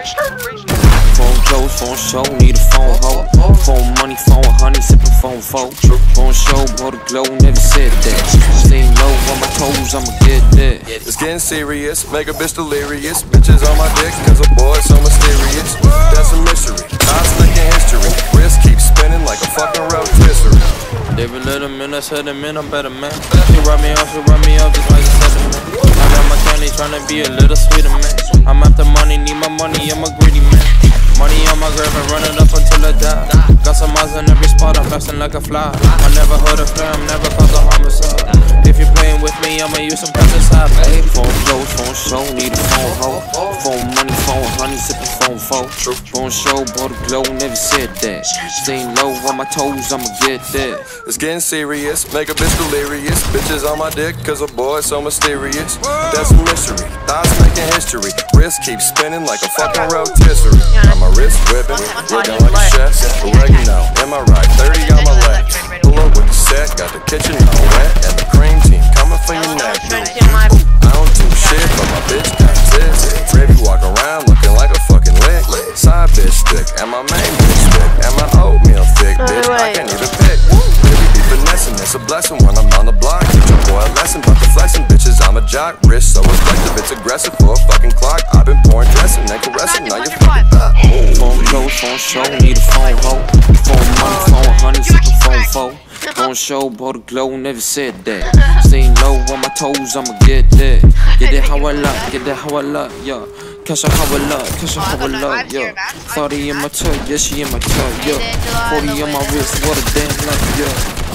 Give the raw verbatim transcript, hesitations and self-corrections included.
Phone close, phone show, need a phone hoe. Phone money, phone honey, sippin' phone foe. Phone show, blow the glow, never said that. Stay low on my toes, I'ma get that. It's getting serious, make a bitch delirious. Bitches on my dick, cause a boy so mysterious. That's a mystery, thoughts making history. Wrist keeps spinning like a fucking rotisserie. Every little minute, I said a man, I'm better man. She rub me off, she rub me off just like a sediment. I got my candy, tryna be a little sweeter man. I'm after money, need my money, I'm a greedy man. Money on my grave and run it up until I die. Got some eyes in every spot, I'm flashing like a fly. I never heard a flare, I'm never cause a homicide. If you're playing with me, I'ma use some pesticide, babe. Phone close, phone show, need a phone hoe. Phone money, phone honey, sippin' phone foe. Phone show, blow the glow, never said that. Staying low on my toes, I'ma get that. It's getting serious, make a bitch delirious. Bitches on my dick, cause a boy so mysterious. That's a mystery, thoughts making history. Wrist keeps spinning like a fucking rotisserie. I'm a wrist whipping, looking like a chef. Oregano, am I right? thirty on my left. Pull up with the set, got the kitchen all wet. And the cream team coming for your neck. I don't do shit, but my bitch got tits. Baby walk around looking like a fucking lick. Side bitch stick, and my main bitch thick. And my oatmeal thick, bitch, I can't even pick. Baby be finessing, it's a blessing when I'm on the block. Teach a boy a lesson, but the flexing bitches, I'm a jock. Wrist so reflective, it's aggressive for a fucking clock. I've been pouring dressing and caressing, now you're fucking back. Phone close, phone show, need a phone hoe. Phone money, phone honey, sippin' phone foe. Phone show, blow the glow, never said that. Staying low on my toes, I'ma get that. Get it how I love, get it how I love, yeah. Catch her how I love, catch her how I love, yeah. thirty in my tug, yeah, she in my tug, yeah. forty on my wrist, what a damn love, yeah.